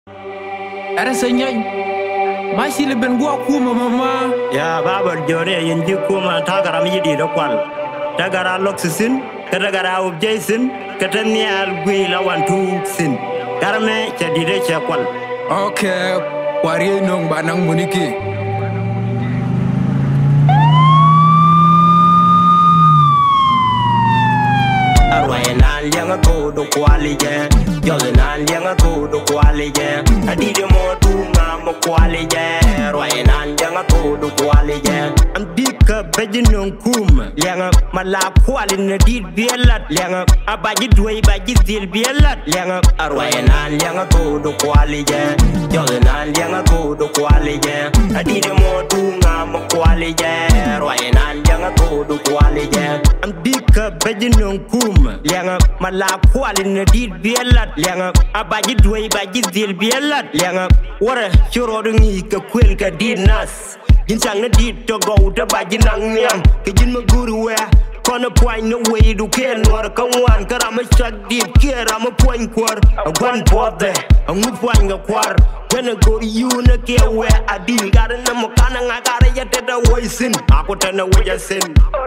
Era senyai Masi leben gua kuma mama. Ya babar jore yanji kuma tagara mi di dokwal. Tagara loksisin, tagara objaisin, katani algui lawan tuksin. Karame chadire chakwal. Okay, wari nong banang muniki. Arwayenan yang aku do kwali je. Jolenan yang aku do kwali je. Adide mo tunga mo kwali je. Arwayenan yang aku do kwali je. Ambika bejinong kum. Yang mala kwali na did bielat. Yang abaji duai baji dil bielat. Yang arwayenan yang aku do kwali je. Jolenan yang aku do kwali je. Adide mo tunga mo kwali je. Arwayenan yang aku do kwali je. Ambika bejinong kum. Yang mala kwali na did bielat. Yang abaji duai baji dil bielat. Yang wara choro dungi ka kwel ka dinas. Jinsang na dit to go to baji nang nyang. Kijin maguru we Kona point no way to ken or kawan karama shak deep care I'm a point quar a one pop there a move point a quar when I go to you na care where I deal got a number kana I got a yet the voice in I put an away sin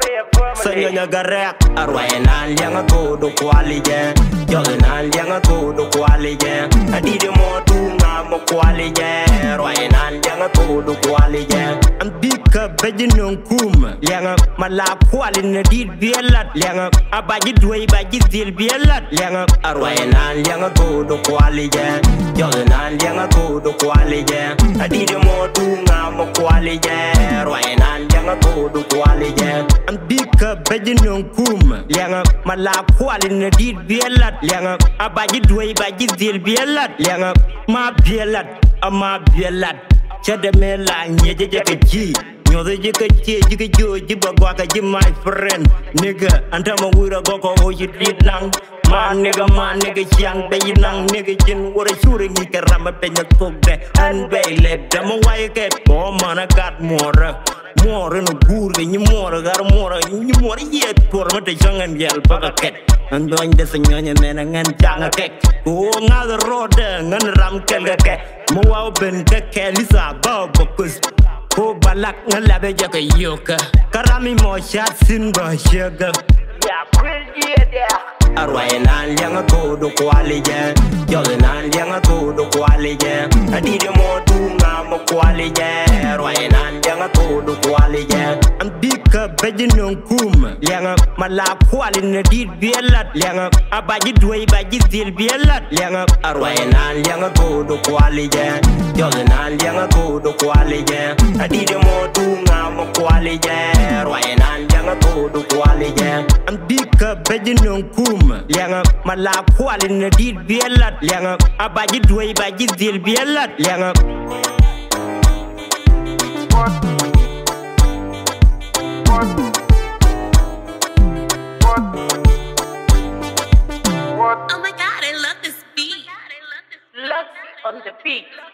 Sanya garak arwayenan yang aku do kwali je Jolenan yang aku do kwali je Adide mo tunga mo kwali je Arwayenan yang aku do kwali je Ambika bejinong kum yang mala kwali na did bielat yang abaji duai baji dil bielat yang arwayenan yang aku do kwali je Jolenan yang aku do kwali je Adide mo tunga mo kwali je Arwayenan yang aku do kwali je Ambika bejinong kum yang mala kwali na did bielat yang abaji duai baji dil bielat yang ma bielat ama bielat chade mela nyeje ke ji Nyodo jika cie jika jo jiba gua ka ji my friend nigga anta ma wura go ko o yi nang man nigga chiang be nang nigga jin wura shure ngi ka rama pe na togde an be le dama waye ke ko mana gat mora no gur ni mora gar mora ni mora ye por ma te jangan yel baka ket andoñ de sa ñoñe mena ngan janga kek ko ngal rode ngan ram kel ke mo waw ben ke lisa ba bokus ko balak ngalabe jaka yoka karami mo shat sin ba shega ya kwel dia arwayenan yang aku do kwali je Jolenan yang aku do kwali je Adide mo tunga mo kwali je Arwayenan yang aku do kwali je Ambika bejinong kum yang mala kwali na did bielat yang abaji duai baji dil bielat yang arwayenan yang aku do kwali je Jolenan yang aku do kwali je Adide mo tunga mo kwali je Arwayenan yang aku do kwali je Ambika bejinong kum yang mala kwali na did bielat yang abaji duai baji dil bielat yang Oh my God, I love this beat. Lux on the beat.